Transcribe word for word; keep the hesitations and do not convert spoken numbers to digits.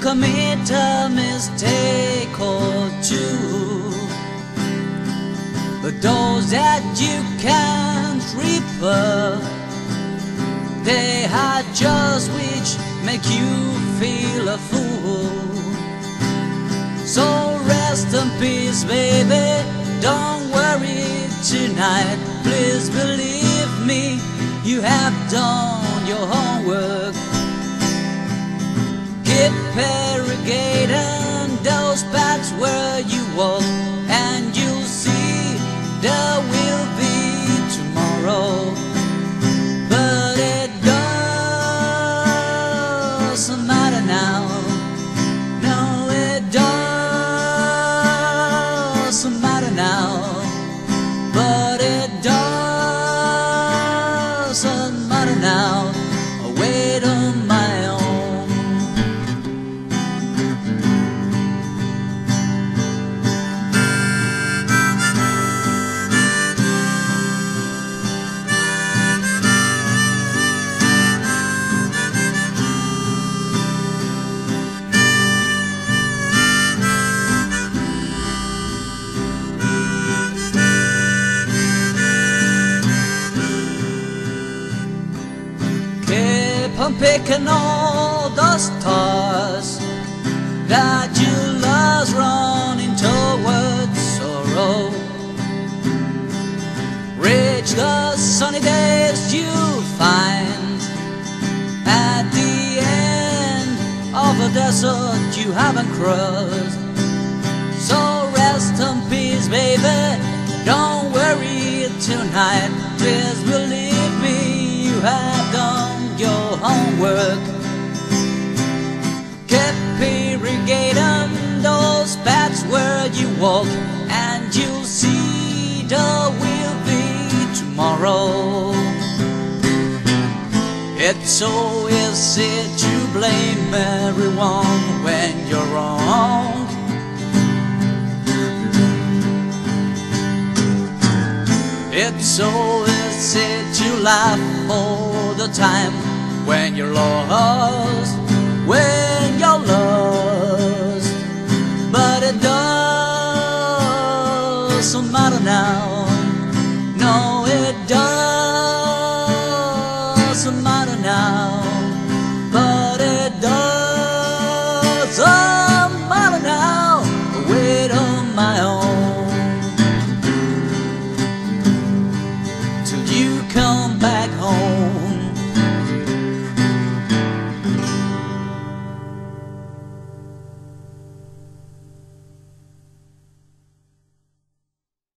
commit a mistake or two, but those that you can't repair, they are just which make you feel a fool. So rest in peace, baby, don't worry tonight. Please believe me, you have done your homework. Keep irrigating those paths where you walk, and you'll see there will be tomorrow. But it doesn't matter now. No, it doesn't matter now. But it doesn't matter now. I wait on my own. I'm picking all the stars that you lost running towards sorrow. Reach the sunny days you find at the end of a desert you haven't crossed. So rest in peace, baby, don't worry tonight. Please believe me, you have done your homework. Keep irrigating those paths where you walk, and you'll see there will be tomorrow. It's so easy to blame everyone when you're wrong. It's so easy to laugh all the time when you're lost, when you're lost. But it doesn't matter now. No, it doesn't matter now. But it doesn't matter now. I wait on my own till you come back home.